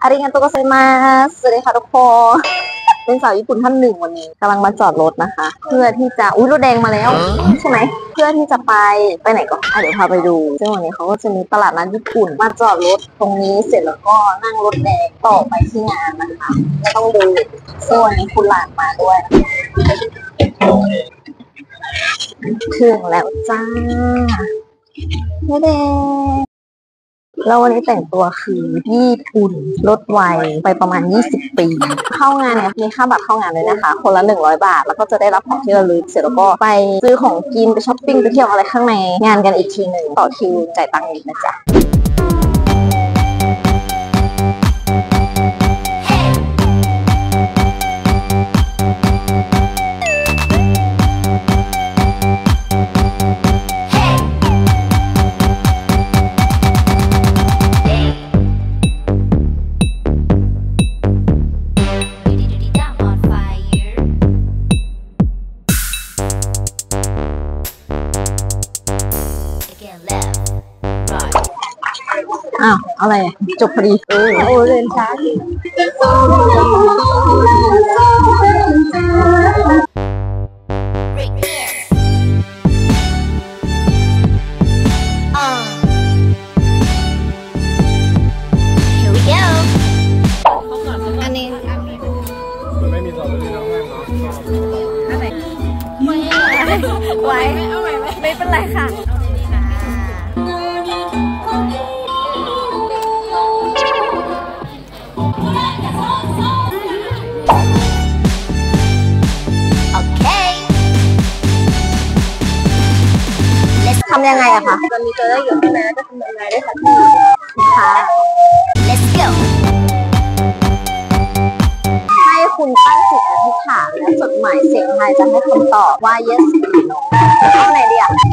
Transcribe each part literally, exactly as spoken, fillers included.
อาริงานโตโกไซมาสสวัสดีค่ะทุกคน เป็นสาวญี่ปุ่นท่านหนึ่งวันนี้กำลังมาจอดรถนะคะ เพื่อที่จะอุ้ยรถแดงมาแล้วใช่ไหมเพื่อที่จะไปไปไหนก่อนอ่ะเดี๋ยวพาไปดูซึ่งวันนี้เขาก็จะมีตลาดนัดญี่ปุ่นมาจอดรถตรงนี้เสร็จแล้วก็นั่งรถแดงต่อไปที่งานนะคะไม่ต้องดูซึ่งวันนี้คุณหลานมาด้วยถึงแล้วจ้ารถแดงแล้ววันนี้แต่งตัวคือญี่ปุ่นลดวัยไปประมาณยี่สิบปีเข้างานเนี่ยมีค่าบัตรเข้างานเลยนะคะคนละหนึ่งร้อยบาทแล้วก็จะได้รับของที่ระลึกเสร็จแล้วก็ไปซื้อของกินไปช้อปปิ้งไปเที่ยวอะไรข้างในงานกันอีกทีหนึ่งต่อคิวจ่ายตังค์อีกนะจ๊ะอ้าวอะไรจบพอดีเออโอ้เล่นช้าอันนี้มันไม่มีต่อไปแล้วแม่เนาะอันไหนไม่ไหวไม่เป็นไรค่ะทำยังไงอะคะตอนนี้จะได้อยู่ที่ไหนจะทำยังไงได้คะค่ะ let's go ให้คุณตั้งจิตอธิษฐานและจดหมายเสียงไทยจะให้คำตอบว่า yes หรือ no เอาไหนดีอะ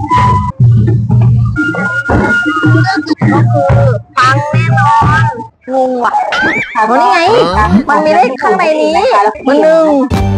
ก็คือปังแน่นอนงงว่ะโอ้นี่ไงมันมีเลขข้างในนี้มันหนึ่ง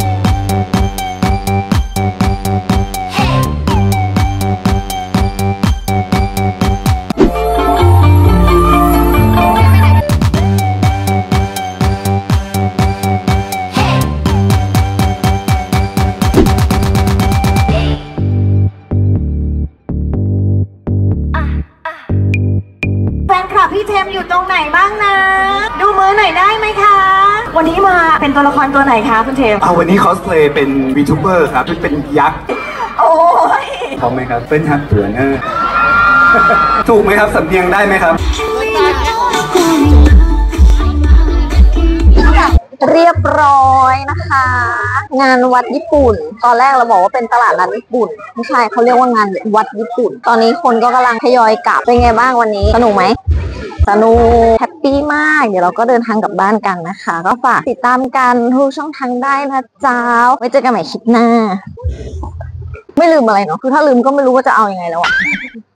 พี่เทมอยู่ตรงไหนบ้างนะดูมือหน่อยได้ไหมคะ วันนี้มาเป็นตัวละครตัวไหนคะคุณเทมเอาวันนี้คอสเพลย์เป็นวีทูเบอร์ครับเป็นยักษ์โอ้ยพร้อมไหมครับเป็นฮักเผือเนอร์ถูกไหมครับสำเนียงได้ไหมครับเรียบร้อยนะคะงานวัดญี่ปุ่นตอนแรกเราบอกว่าเป็นตลาดนัดญี่ปุ่นไม่ใช่เขาเรียกว่างานวัดญี่ปุ่นตอนนี้คนก็กำลังทยอยกลับเป็นไงบ้างวันนี้สนุกไหมสนุกแฮปปี้มากเดี๋ยวเราก็เดินทางกลับบ้านกันนะคะก็ฝากติดตามกันทุกช่องทางได้นะจ๊ะไว้เจอกันใหม่คลิปหน้าไม่ลืมอะไรเนาะคือถ้าลืมก็ไม่รู้ว่าจะเอายังไงแล้วอะ